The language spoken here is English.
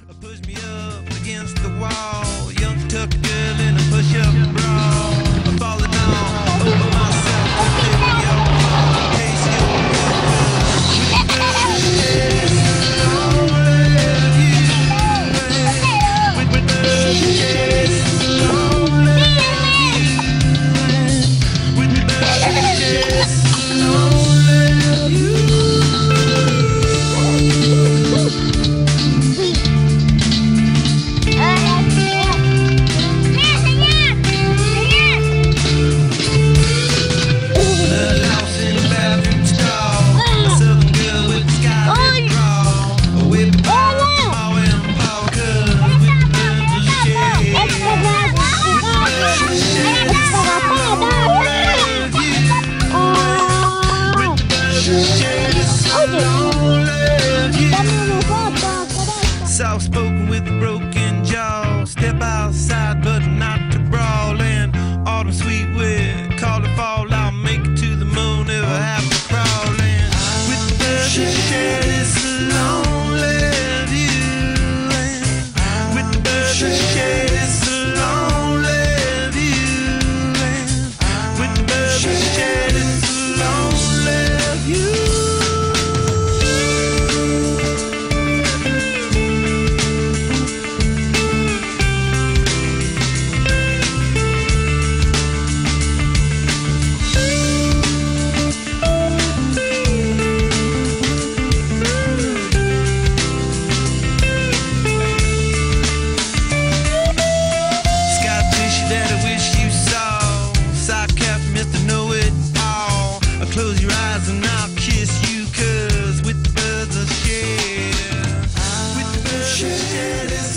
Push me up against the wall, young tuck girl in a push-up bra. I'm falling all over myself to lift me up. Case you're soft-spoken with a broken jaw. Step outside, but not to brawl. And autumn sweet wind, call it fall. I'll make it to the moon if I have to crawl in. With the birds that share this lonely view. And with the birds that share this lonely view. And with the birds that share this lonely view. Close your eyes and I'll kiss you, 'cause with the birds I share, with the birds I share.